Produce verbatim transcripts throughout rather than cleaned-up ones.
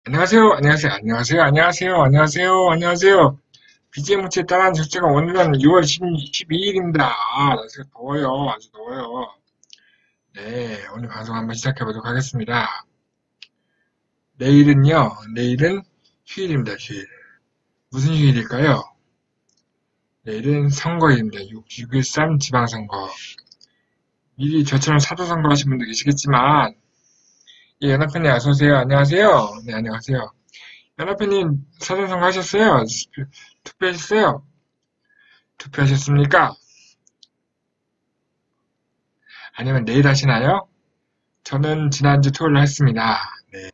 안녕하세요, 안녕하세요, 안녕하세요, 안녕하세요, 안녕하세요, 안녕하세요. 비지엠 문자에 따라하는 절차가 오늘은 유월 십이일입니다. 아, 날씨가 더워요. 아주 더워요. 네, 오늘 방송 한번 시작해보도록 하겠습니다. 내일은요, 내일은 휴일입니다, 휴일. 무슨 휴일일까요? 내일은 선거일입니다. 육 일삼 지방선거. 미리 저처럼 사도선거 하신 분도 계시겠지만, 예, 연합회님 어서오세요. 안녕하세요. 네, 안녕하세요. 연합회님 사전선거 하셨어요? 투표하셨어요? 투표하셨습니까? 아니면 내일 하시나요? 저는 지난주 토요일에 했습니다. 네.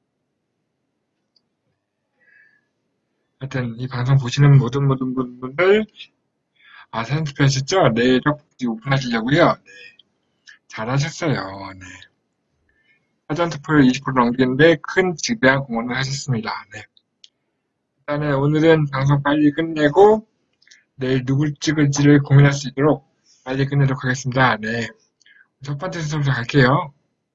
하여튼 이 방송 보시는 모든 모든 분들 아 사전 투표하셨죠? 내일 떡볶이 오픈하시려고요. 네. 잘하셨어요. 네. 사전 투표율 이십 퍼센트 넘기는데 큰 지대한 공헌을 하셨습니다. 네. 일단은 오늘은 방송 빨리 끝내고 내일 누굴 찍을지를 고민할 수 있도록 빨리 끝내도록 하겠습니다. 네. 첫 번째 순서부터 갈게요.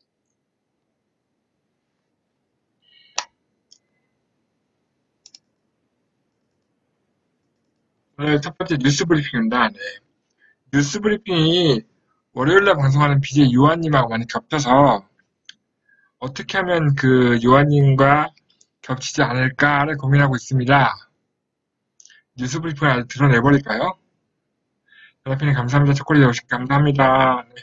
오늘 첫 번째 뉴스 브리핑입니다. 네. 뉴스 브리핑이 월요일날 방송하는 비제이 요한님하고 많이 겹쳐서 어떻게 하면 그 요한님과 겹치지 않을까를 고민하고 있습니다. 뉴스 브리핑을 아주 드러내버릴까요? 연합회님 감사합니다. 초콜릿 오십 개 감사합니다. 네.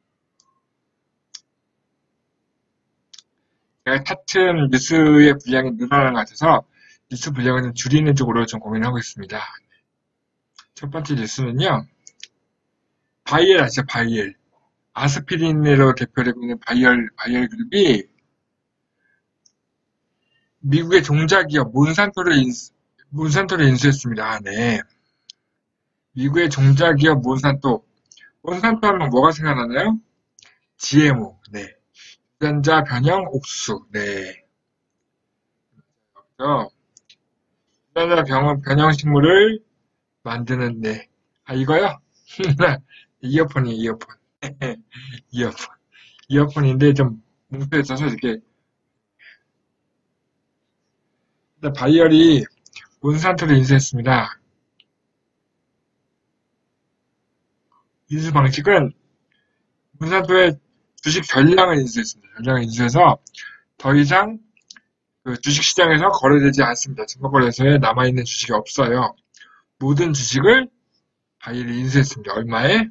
제가 차츰 뉴스의 분량이 늘어나는 것 같아서 뉴스 분량을 좀 줄이는 쪽으로 좀 고민하고 있습니다. 첫 번째 뉴스는요. 바이엘 아시죠? 바이엘. 아스피린으로 대표되고 있는 바이엘, 바이엘 그룹이 미국의 종자기업 몬산토를 인수, 몬산토를 인수했습니다. 네. 미국의 종자기업 몬산토. 몬산토 하면 뭐가 생각나나요? 지엠오. 네. 유전자 변형 옥수수. 네. 그래서 유전자 변형, 변형 식물을 만드는, 네. 아, 이거요? 이어폰이에요, 이어폰. 이어폰. 이어폰인데 좀 뭉쳐 있어서 이렇게. 일단 바이얼이 몬산토를 인수했습니다. 인수 방식은 몬산토의 주식 전량을 인수했습니다. 전량을 인수해서 더 이상 그 주식시장에서 거래되지 않습니다. 증권거래소에 남아있는 주식이 없어요. 모든 주식을 바이얼이 인수했습니다. 얼마에?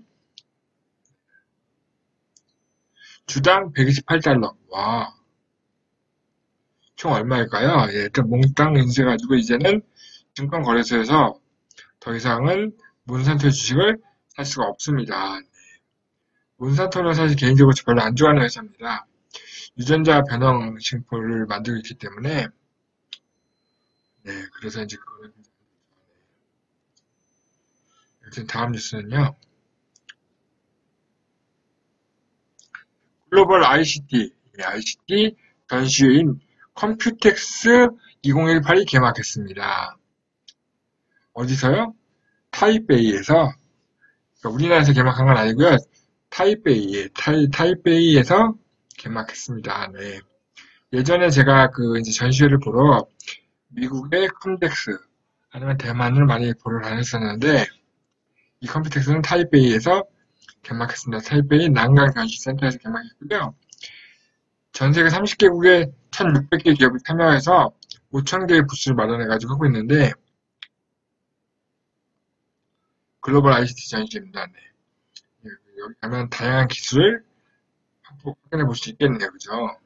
주당 백이십팔 달러. 와. 총 얼마일까요? 예, 일단 몽땅 인수해가지고 이제는 증권거래소에서 더 이상은 몬산토의 주식을 살 수가 없습니다. 몬산토는 사실 개인적으로 별로 안 좋아하는 회사입니다. 유전자 변형 싱포를 만들고 있기 때문에 네, 그래서 이제 그거는 일단 다음 뉴스는요. 글로벌 아이씨티, 아이씨티 전시회인 컴퓨텍스 이천십팔이 개막했습니다. 어디서요? 타이베이에서 그러니까 우리나라에서 개막한 건 아니고요. 타이베이, 타이, 타이베이에서 개막했습니다. 네. 예전에 제가 그 이제 전시회를 보러 미국의 컴텍스 아니면 대만을 많이 보러 다녔었는데 이 컴퓨텍스는 타이베이에서 개막했습니다. 타이베이 난강 전시센터에서 개막했고요. 전 세계 삼십 개국의 천육백 개 기업이 참여해서 오천 개의 부스를 마련해가지고 하고 있는데 글로벌 아이씨티 전시입니다. 네. 여기 가면 다양한 기술을 확인해 볼 수 있겠네요. 그죠?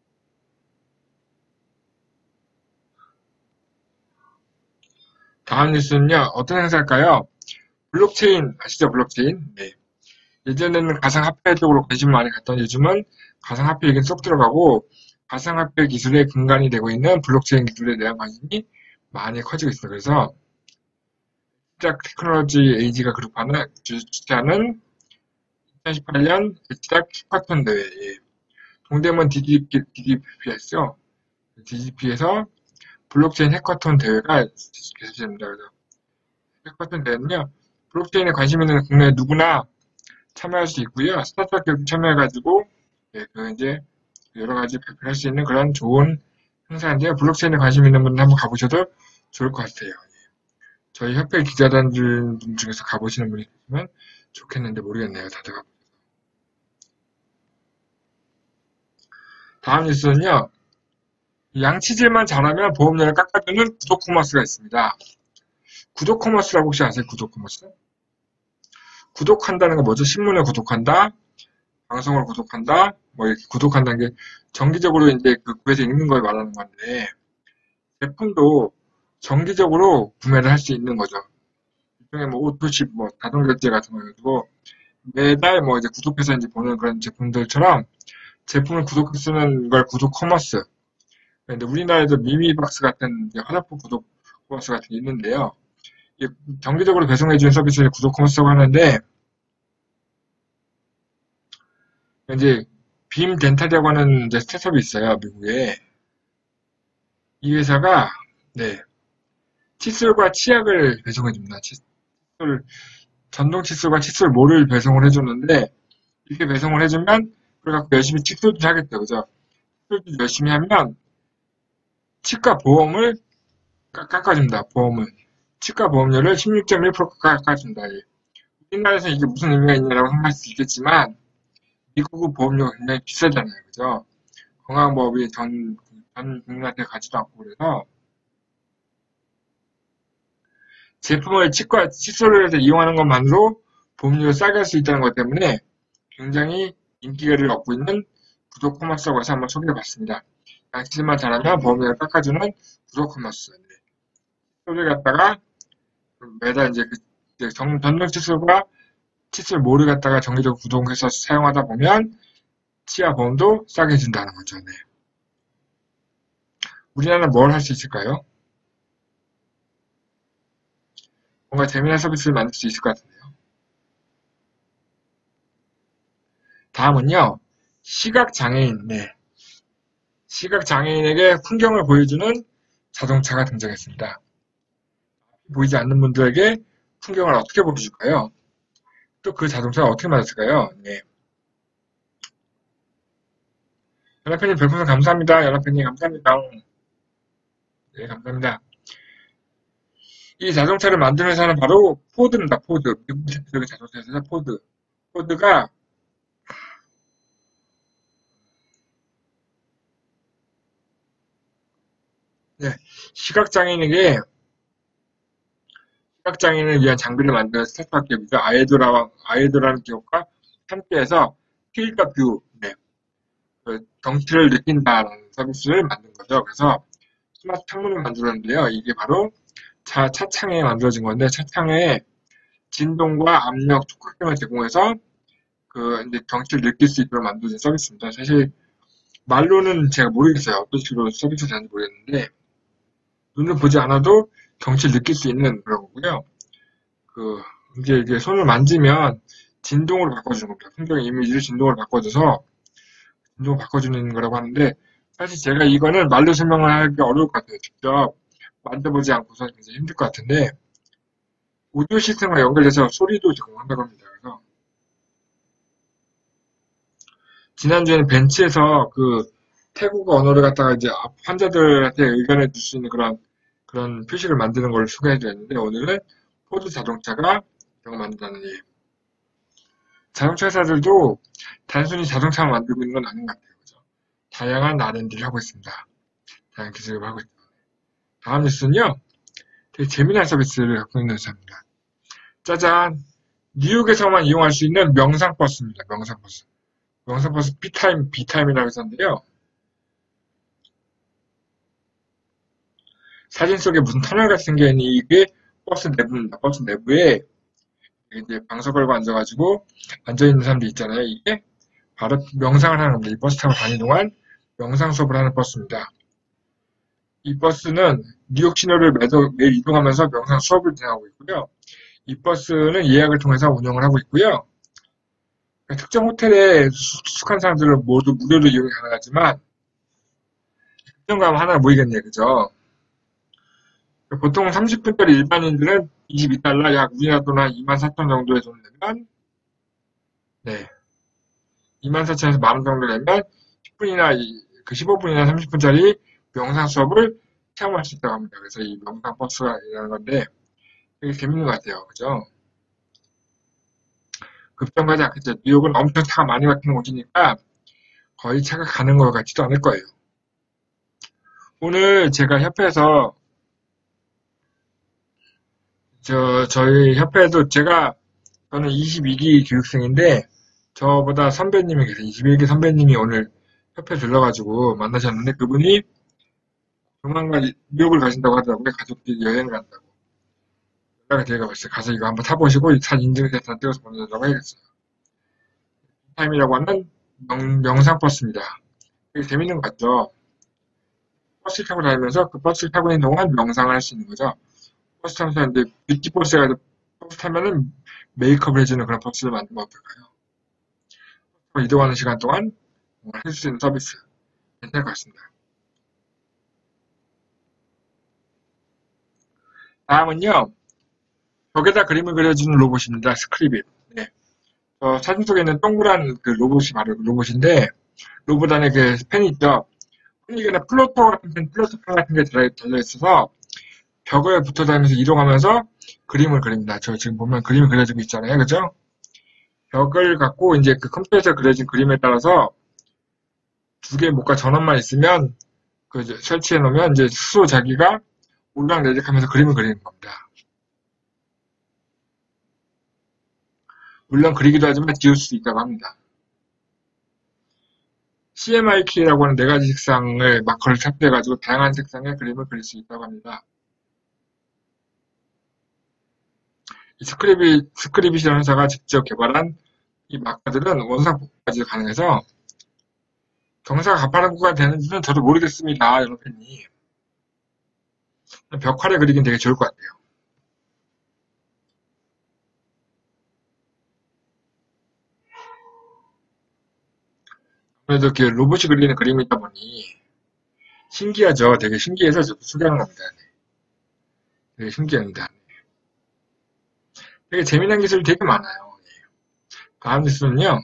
다음 뉴스는요. 어떤 행사일까요? 블록체인 아시죠? 블록체인. 네. 예전에는 가상화폐 쪽으로 관심을 많이 갖던 요즘은 가상화폐 얘기는 쏙 들어가고 가상화폐 기술의 근간이 되고 있는 블록체인 기술에 대한 관심이 많이 커지고 있습니다. 그래서 시작 테크놀로지 에이지가 그룹하는 주최하는 이천십팔 년 시작 해커톤 대회 동대문 디디피에스요. 디디피에서 블록체인 해커톤 대회가 개최됩니다. 그래서 해커톤 대회는요. 블록체인에 관심 있는 국내 누구나 참여할 수 있고요. 스타트업 기업도 참여해가지고 예, 그 이제 여러 가지 발표할 수 있는 그런 좋은 행사인데요. 블록체인에 관심 있는 분들 한번 가보셔도 좋을 것 같아요. 저희 협회 기자단 분 중에서 가보시는 분이 있으면 좋겠는데 모르겠네요. 다들 가보셔서. 다음 뉴스는요. 양치질만 잘하면 보험료를 깎아주는 구독 커머스가 있습니다. 구독 커머스라고 혹시 아세요? 구독 커머스? 구독한다는 거 뭐죠? 신문을 구독한다, 방송을 구독한다, 뭐 이렇게 구독한다는 게 정기적으로 이제 그 구에서 읽는 걸 말하는 건데, 제품도 정기적으로 구매를 할 수 있는 거죠. 일종의 뭐 오토십, 뭐 자동결제 같은 거 해가지고 매달 뭐 이제 구독해서 이제 보는 그런 제품들처럼 제품을 구독해 쓰는 걸 구독 커머스. 근데 우리나라에도 미미박스 같은 이제 화장품 구독 커머스 같은 게 있는데요. 정기적으로 배송해주는 서비스를 구독 커머스라고 하는데, 이제 빔 덴탈이라고 하는 이제 스타트업이 있어요, 미국에. 이 회사가 네 칫솔과 치약을 배송해줍니다. 칫솔 전동 칫솔과 칫솔 모를 배송을 해줬는데, 이렇게 배송을 해주면 그래갖고 열심히 칫솔도 하겠죠, 그죠? 칫솔도 열심히 하면 치과 보험을 깎아줍니다. 보험을 치과 보험료를 십육 점 일 퍼센트 깎아준다. 우리나라에서 이게 무슨 의미가 있냐라고 생각할 수 있겠지만 미국 보험료가 굉장히 비싸잖아요, 그죠? 건강보험이 전, 전 국민한테 가지도 않고 그래서 제품을 치과 칫솔을 해서 이용하는 것만으로 보험료를 싸게 할 수 있다는 것 때문에 굉장히 인기를 얻고 있는 구독 커머스라고 해서 한번 소개해봤습니다. 양치질만 잘하면 보험료를 깎아주는 구독 커머스. 네. 칫솔을 갖다가 매달 이제 그 전, 전동 칫솔과 칫솔 모를 갖다가 정기적으로 구독해서 사용하다 보면 치아 보험도 싸게 해준다는 거죠. 네. 우리나라는 뭘 할 수 있을까요? 뭔가 재미난 서비스를 만들 수 있을 것 같은데요. 다음은요. 시각장애인. 네. 시각장애인에게 풍경을 보여주는 자동차가 등장했습니다. 보이지 않는 분들에게 풍경을 어떻게 보여줄까요? 또 그 자동차가 어떻게 만들었을까요? 네. 연합회님 별풍선 감사합니다. 연합회님 감사합니다. 네, 감사합니다. 이 자동차를 만드는 회사는 바로 포드입니다. 포드. 미국 대표적인 자동차 회사 포드. 포드가 네, 시각장애인에게 시각장애인을 위한 장비를 만드는 스타트업 기업이죠. 아이도라, 아이도라는 기업과 함께해서 필더 뷰, 네, 그 경치를 느낀다는 서비스를 만든 거죠. 그래서 스마트 창문을 만들었는데요. 이게 바로 차, 차창에 만들어진 건데 차창에 진동과 압력, 촉각 등을 제공해서 그 이제 경치를 느낄 수 있도록 만들어진 서비스입니다. 사실 말로는 제가 모르겠어요. 어떤 식으로 서비스가 되는지 모르겠는데 눈을 보지 않아도 경치를 느낄 수 있는 그런 거고요. 그 이게 이게 손을 만지면 진동으로 바꿔주는 겁니다. 풍경의 이미지를 진동으로 바꿔줘서 진동을 바꿔주는 거라고 하는데 사실 제가 이거는 말로 설명을 하기 어려울 것 같아요. 직접 만져보지 않고서 굉장히 힘들 것 같은데 오디오 시스템과 연결돼서 소리도 제공한다고 합니다. 그래서 지난주에는 벤치에서 그 태국어 언어를 갖다가 이제 환자들한테 의견해 줄 수 있는 그런 그런 표식을 만드는 걸 소개해 드렸는데 오늘은 포드 자동차가 이런 걸 만든다는 일. 자동차 회사들도 단순히 자동차만 만들고 있는 건 아닌 것 같아요. 그죠? 다양한 알 앤 디를 하고 있습니다. 다양한 기술을 하고 있습니다. 다음 뉴스는요. 되게 재미난 서비스를 갖고 있는 회사입니다. 짜잔! 뉴욕에서만 이용할 수 있는 명상버스입니다. 명상버스. 명상버스 B타임, B타임이라고 해서인데요. 사진 속에 무슨 터널 같이 생겨있는 이게 버스 내부입니다. 버스 내부에 이제 방석 걸고 앉아가지고 앉아있는 사람들 있잖아요. 이게 바로 명상을 하는 겁니다. 이 버스 타고 다니는 동안 명상 수업을 하는 버스입니다. 이 버스는 뉴욕 시내를 매도, 매일 이동하면서 명상 수업을 진행하고 있고요. 이 버스는 예약을 통해서 운영을 하고 있고요. 특정 호텔에 숙한 사람들은 모두 무료로 이용이 가능하지만 특정 가면 하나 모이겠네요. 그죠? 보통 삼십 분짜리 일반인들은 이십이 달러, 약 우리나라 돈 한 이만 사천 정도의 돈을 내면, 네. 이만 사천에서 만 원 정도 내면 십 분이나, 그 십오 분이나 삼십 분짜리 명상 수업을 체험할 수 있다고 합니다. 그래서 이 명상 버스가 일어나는 건데 되게 재밌는 것 같아요. 그죠? 급정거하지 않겠죠. 뉴욕은 엄청 차가 많이 막히는 곳이니까 거의 차가 가는 것 같지도 않을 거예요. 오늘 제가 협회에서 저 저희 협회에도 제가 저는 이십이 기 교육생인데 저보다 선배님이 계세요. 이십일 기 선배님이 오늘 협회 들러가지고 만나셨는데 그분이 조만간 뉴욕을 가신다고 하더라고요. 가족들이 여행을 간다고. 연락이 드려가지고 가서 이거 한번 타보시고 이 차 인증샷 찍어서 보내달라고 해야겠어요. 타임이라고 하는 명, 명상버스입니다. 되게 재밌는 것 같죠? 버스 타고 다니면서 그 버스를 타고 있는 동안 명상을 할 수 있는 거죠. 버스 타면서 이제 뷰티 버스 해가지고 버스 타면은 메이크업을 해주는 그런 버스를 만들면 어떨까요? 이동하는 시간 동안 할 수 있는 서비스. 괜찮을 것 같습니다. 다음은요. 벽에다 그림을 그려주는 로봇입니다. 스크리빗. 네. 어, 사진 속에 있는 동그란 그 로봇이 바로 그 로봇인데 로봇 안에 그 펜이 있죠. 펜이나 플로터 같은 펜, 플로터 펜 같은 게 들어, 들려있어서 벽에 붙어 다니면서 이동하면서 그림을 그립니다. 저 지금 보면 그림을 그려주고 있잖아요. 그죠? 벽을 갖고 이제 그 컴퓨터에서 그려진 그림에 따라서 두 개의 목과 전원만 있으면 그 설치해 놓으면 이제 스스로 자기가 올락내리락하면서 그림을 그리는 겁니다. 물론 그리기도 하지만 지울 수도 있다고 합니다. 씨엠와이키라고 하는 네 가지 색상을 마커를 탑재해가지고 다양한 색상의 그림을 그릴 수 있다고 합니다. 이 스크리빗, 스크리빗이라는 회사가 직접 개발한 이 마커들은 원상 복구까지 가능해서 경사가 가파른 구간이 되는지는 저도 모르겠습니다. 여러 팬이. 벽화를 그리긴 되게 좋을 것 같아요. 아무래도 이렇게 로봇이 그리는 그림이다 보니 신기하죠. 되게 신기해서 저도 소개하는 겁니다. 되게 신기합니다. 되게 재미난 기술이 되게 많아요. 다음 뉴스는요.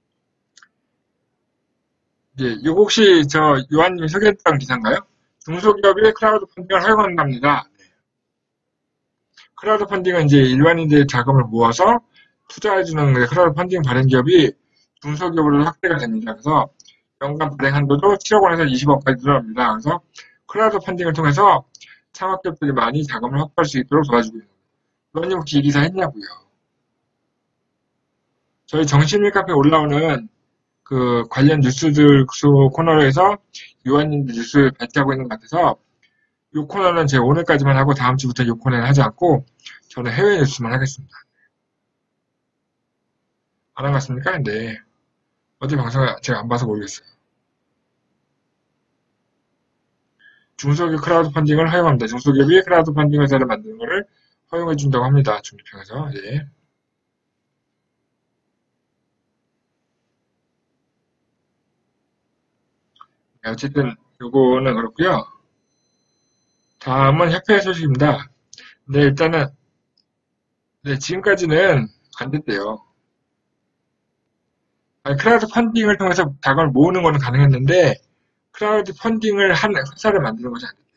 이제 이거 혹시 저 요한님이 소개했던 기사인가요? 중소기업이 클라우드 펀딩을 허용한답니다. 네. 클라우드 펀딩은 이제 일반인들의 자금을 모아서 투자해주는 클라우드 펀딩 발행 기업이 중소기업으로 확대가 됩니다. 그래서 연간 발행 한도도 칠억 원에서 이십억까지 늘어납니다. 그래서 클라우드 펀딩을 통해서 창업기업들이 많이 자금을 확보할 수 있도록 도와주고 있는 거예요. 의원님 혹시 이 기사 했냐고요? 저희 정신일 카페에 올라오는 그 관련 뉴스들 코너에서 요한님들 뉴스를 발표하고 있는 것 같아서 이 코너는 제가 오늘까지만 하고 다음 주부터 이 코너는 하지 않고 저는 해외 뉴스만 하겠습니다. 안 한 것 같습니까? 네. 어제 방송을 제가 안 봐서 모르겠어요. 중소기업 크라우드 펀딩을 허용합니다. 중소기업이 크라우드 펀딩 회사를 만드는 것을 허용해 준다고 합니다. 중립형에서. 네. 어쨌든 요거는 그렇고요. 다음은 협회 소식입니다. 네, 일단은 네, 지금까지는 안 됐대요. 아니, 크라우드 펀딩을 통해서 자금을 모으는 거는 가능했는데 크라우드 펀딩을 한 회사를 만드는 것이 안 됐대요.